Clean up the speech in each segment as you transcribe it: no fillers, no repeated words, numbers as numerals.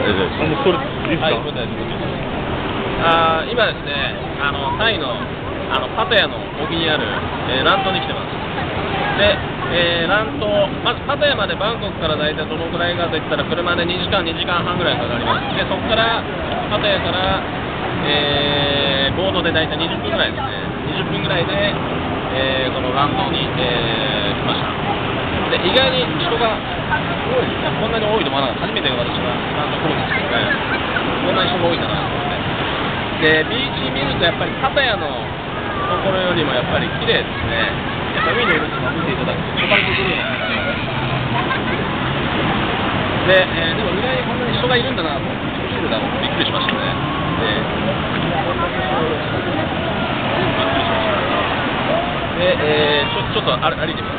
もうそれいいですか？ はい、今ですね、タイのパタヤの沖にある、ラン島に来てます。で、ラン島、まずパタヤまでバンコクから大体どのくらいかといったら車で2時間半ぐらいかかります。で、そこからパタヤから、ボードで大体20分ぐらいですね。20分ぐらいで、このラン島に、来ました。で、意外に人が多いですね。こんなに多いと思わなかった。初めて私はラン島来るんですけどね、こんなに人が多いかなと思って。で、ビーチ見るとやっぱりパタヤのところよりもやっぱり綺麗ですね。やっぱ海の色とか見ていただくと他のところので、でも意外にこんなに人がいるんだなと人来るだろうとびっくりしましたね。で、ちょっと歩いてみます。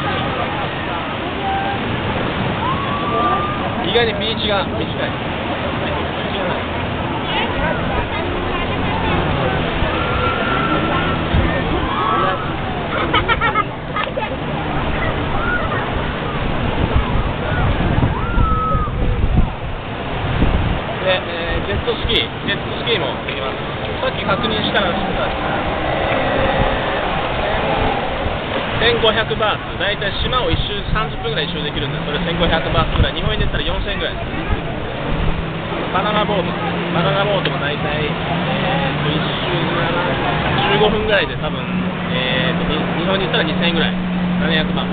意外にビーチが短い。ジェットスキーもできます。さっき確認したら1500バーツ、だいたい島を30分ぐらい一周できるんで、それ1500バーツぐらい、日本円で言ったら4000円ぐらいです。バナナボートもだいたい1周15分ぐらいで多分、日本に言ったら2000円ぐらい、700万。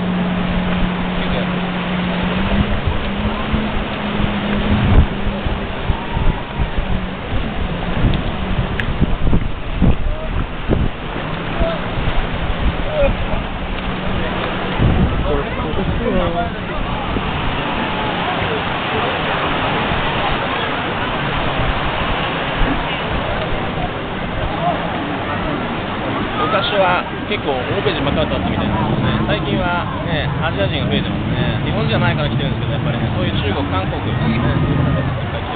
昔は結構欧米人ばっかりだったみたいなんですね。最近はね、アジア人が増えてますね。日本人じゃないから来てるんですけど、やっぱりね、そういう中国、韓国、そういう方がいっぱい来て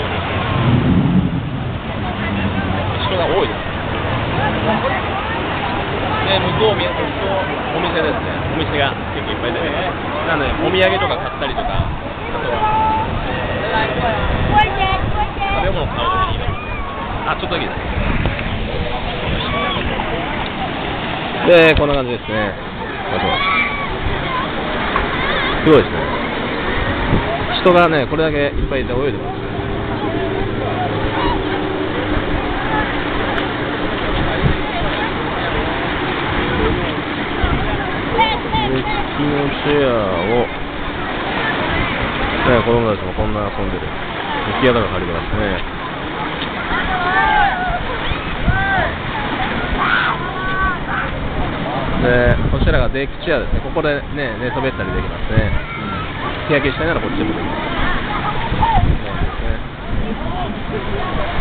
ますね。人が多いです。で、向こうお店ですね。お店が結構いっぱい出てます。なので、お土産とか買ったりとか、あとは食べ物を買うときにいいです。あ、ちょっとだけです。で、こんな感じですね。すごいですね。人がね、これだけいっぱいいて泳いでます。デッキのチェアを、ね、子供たちもこんな遊んでる。浮き矢とか借りてますね。で、こちらがデッキチェアですね。ここでね、寝そべったりできますね。日焼けしたいならこっちでもできます。